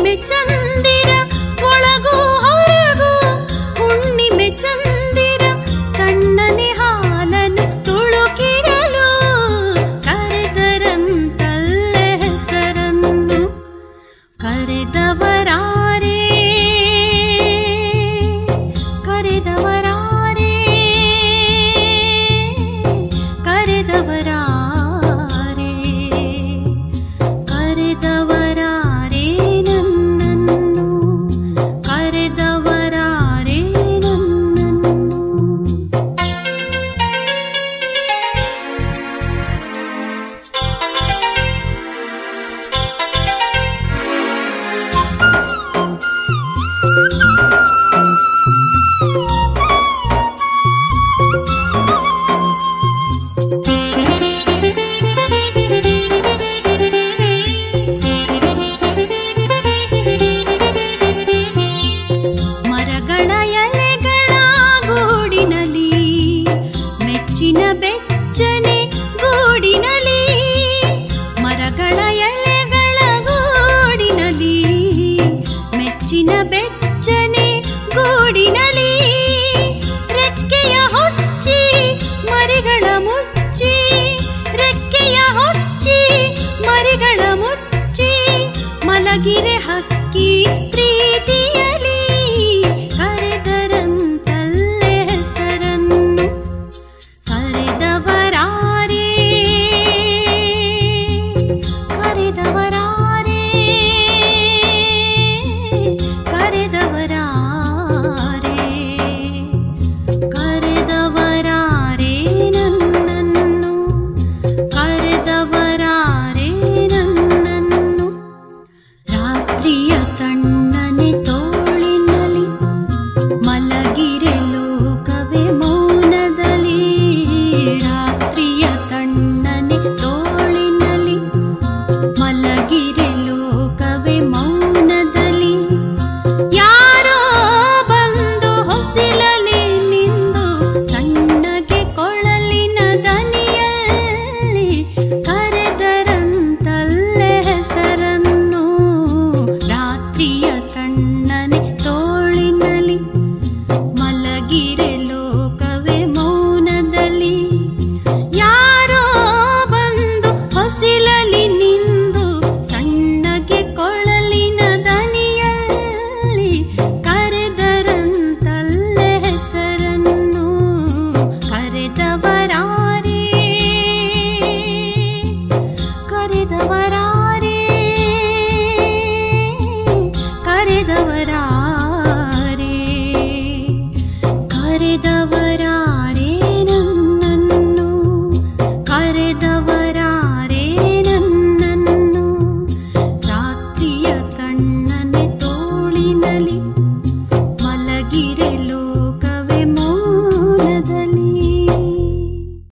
ಹುಣ್ಣಿಮೆ ಚಂದಿರ ಒಳಗೂ ಹೊರಗೂ ಹುಣ್ಣಿಮೆ ಚಂದಿರ ತಣ್ಣನೆ ಹಾಲನ್ನು ತುಳುಕಿರಲು ಕರೆದರಂತಲ್ಲೇ ಹೆಸರನ್ನು ಕರೆದವರಾರೇ ಕರೆದವರಾರೇ ಕರೆದವರಾರೇ ಕರೆದವರಾರೇ ನನ್ನನ್ನು ಕರೆದವರಾರೇ ನನ್ನನ್ನು ಮರಗಳ ಎಲೆಗಳ ಗೂಡಿನಲ್ಲಿ ಮೆಚ್ಚಿನ ಬೆಚ್ಚನೆ ಗೂಡಿನಲ್ಲಿ ಮರಗಳ ಎಲೆಗಳ ಗೂಡಿನಲ್ಲಿ ಮೆಚ್ಚಿನ ಬೆಚ್ಚನೆ ಗೂಡಿನಲ್ಲಿ ರೆಕ್ಕೆಯ ಹೊಚ್ಚಿ ಮರಿಗಳ ಮುಚ್ಚಿ ರೆಕ್ಕೆಯ ಹೊಚ್ಚಿ ಮರಿಗಳ ಮುಚ್ಚಿ ಮಲಗಿರೆ ಹಕ್ಕಿ ಪ್ರೀತಿಯಲಿ ಕರೆದರಂತಲ್ಲೇ ಹೆಸರನ್ನು ಕರೆದವರಾರೇ ಕರೆದವರಾರೇ ಕರೆದವರಾರೇ ಕರೆದವರಾರೇ ನನ್ನನ್ನು ಕರೆದವರಾರೇ ನನ್ನನ್ನು ರಾತ್ರಿಯ ತಣ್ಣನೆ ತೋಳಿನಲ್ಲಿ ಮಲಗಿರೆ ಲೋಕವೇ ಮೌನದಲ್ಲಿ ರಾತ್ರಿಯ ತಣ್ಣನೆ ತೋಳಿನಲ್ಲಿ ಮಲಗಿರೆ ಲೋಕವೇ ಮೌನದಲ್ಲಿ ಯಾರೋ ಬಂದು ಹೊಸಿಲಲಿ ನಿಂದು ಸಣ್ಣಗೆ ಕೊಳಲಿನ ದನಿಯಲ್ಲಿ ಕರೆದರಂತಲ್ಲೇ ಹೆಸರನ್ನು ರಾತ್ರಿಯ ತಣ್ಣನೆ ತೋಳಿನಲ್ಲಿ ಮಲಗಿರೆ ಲೋಕವೇ ಮೌನದಲ್ಲಿ ಯಾರೋ ಬಂದು ಹೊಸಿಲಲಿ ನಿಂದು ಸಣ್ಣಗೆ ಕೊಳಲಿನ ದನಿಯಲ್ಲಿ ಕರೆದರಂತಲ್ಲೇ ಹೆಸರನ್ನು ಕರೆದವರಾರೇ ಕರೆದವರಾರೇ ಕರೆದವರಾರೇ ಕರೆದವರಾರೇ ನನ್ನನ್ನು ಕರೆದವರಾರೇ ನನ್ನನ್ನು ರಾತ್ರಿಯ ತಣ್ಣನೆ ತೋಳಿನಲ್ಲಿ